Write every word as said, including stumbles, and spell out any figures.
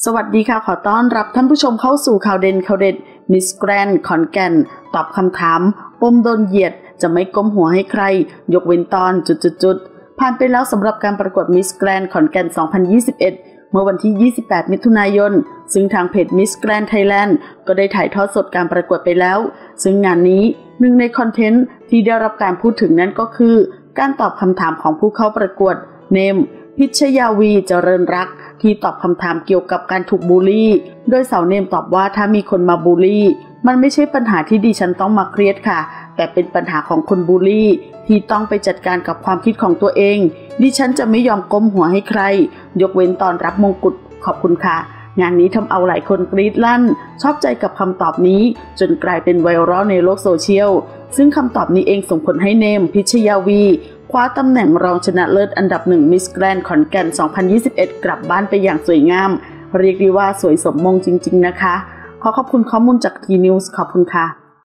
สวัสดีค่ะขอต้อนรับท่านผู้ชมเข้าสู่ข่าวเด่นข่าวเด็ดมิสแกรนด์ขอนแก่นตอบคำถามปมโดนเหยียดจะไม่ก้มหัวให้ใครยกเว้นตอนจุดๆๆผ่านไปแล้วสำหรับการประกวดมิสแกรนด์ขอนแก่นสองพันยี่สิบเอ็ดเมื่อวันที่ยี่สิบแปดมิถุนายนซึ่งทางเพจ Miss Grand Thailand ก็ได้ถ่ายทอดสดการประกวดไปแล้วซึ่งงานนี้หนึ่งในคอนเทนต์ที่ได้รับการพูดถึงนั้นก็คือการตอบคำถามของผู้เข้าประกวดเนมพิชยาวีเจริญรักที่ตอบคำถามเกี่ยวกับการถูกบูลลี่โดยสาวเนมตอบว่าถ้ามีคนมาบูลลี่มันไม่ใช่ปัญหาที่ดิฉันต้องมาเครียดค่ะแต่เป็นปัญหาของคนบูลลี่ที่ต้องไปจัดการกับความคิดของตัวเองดิฉันจะไม่ยอมก้มหัวให้ใครยกเว้นตอนรับมงกุฎขอบคุณค่ะงานนี้ทำเอาหลายคนกรี๊ดลั่นชอบใจกับคำตอบนี้จนกลายเป็นไวรัลในโลกโซเชียลซึ่งคำตอบนี้เองส่งผลให้เนมพิชยาวีคว้าตำแหน่งรองชนะเลิศอันดับหนึ่งมิสแกรนด์ขอนแก่นสองพันยี่สิบเอ็ดกลับบ้านไปอย่างสวยงามเรียกได้ว่าสวยสมมงจริงๆนะคะขอขอบคุณข้อมูลจากทีนิวส์ขอบคุณค่ะ